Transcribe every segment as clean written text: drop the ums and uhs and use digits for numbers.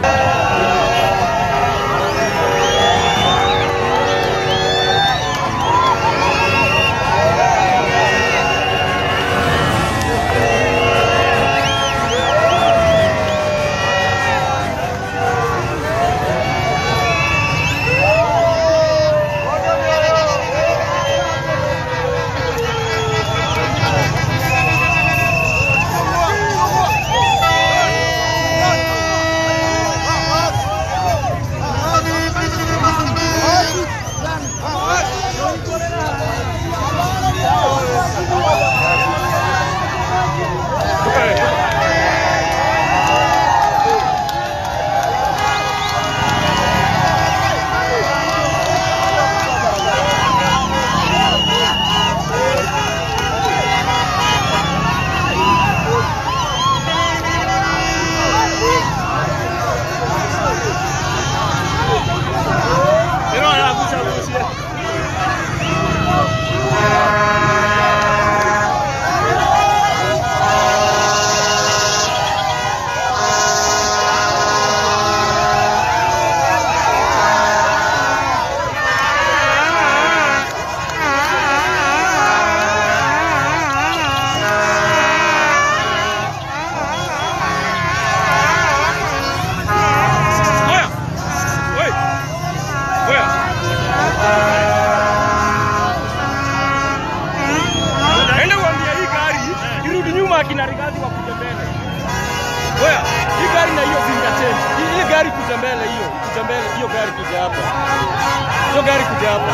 Kina Rigathi wa kuja mbele. Wewe, hii gari na hiyo finger change. Hii gari kuja mbele hiyo, kuja mbele hiyo gari kuja hapa. Hiyo gari kuja hapa.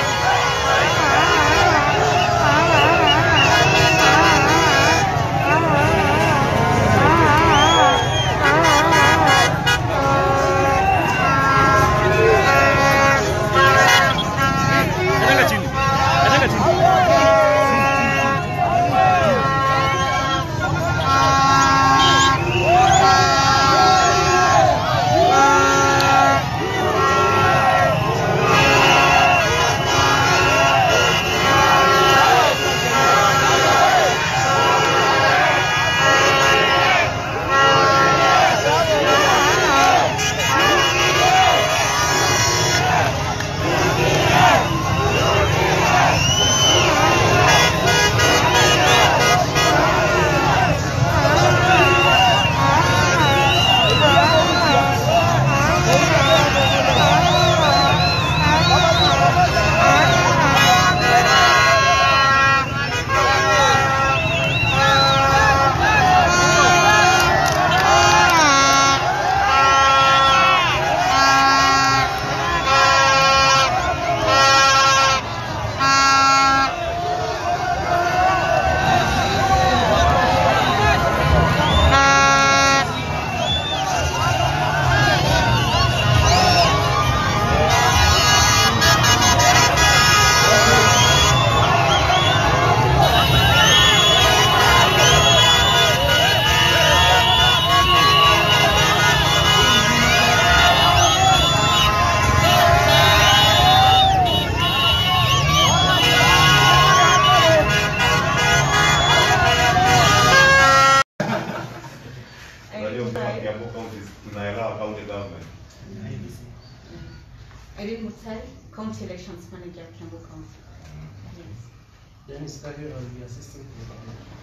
Irene Mutsari, County Elections Manager, Kiambu County. Yes. Dennis Kahio, I'll be assisting for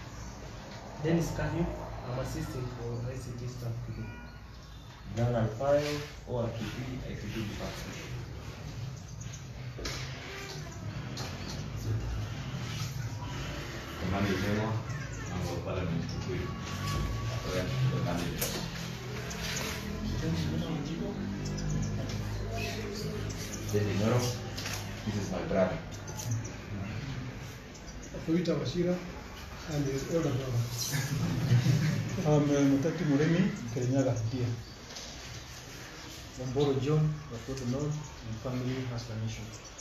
Dennis Kahio, I'm assisting for ICT staff today. Dan Alfayo, ORTP, ICT department. Kamani Jema, Member of Parliament Tukui, current the candidate. Dinero, this is my brother. Fuita Washira and his older brother. Mutaki Muremi, Kirinyaga here. Mamboro John, Wakoto North, and family explanation.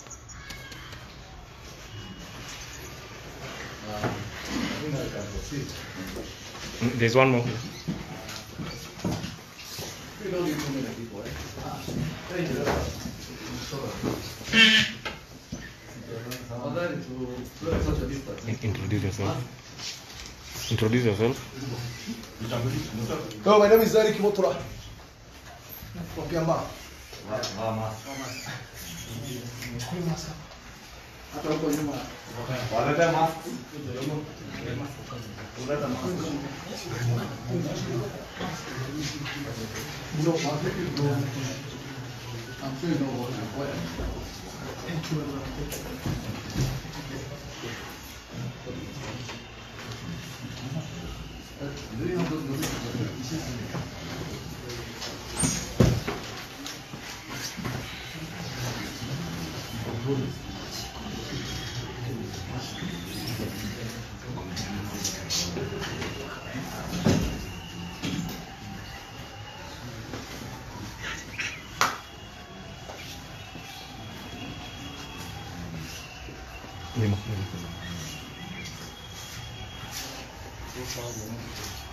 I think I can proceed. There's one more. We don't need too many people, eh? Thank you. Introduce yourself. Introduce yourself. No, my name is Zari Kimotora. Wakiamba. Hata huko nyuma. Waleta mask. No, I'm sure you know what. Lima.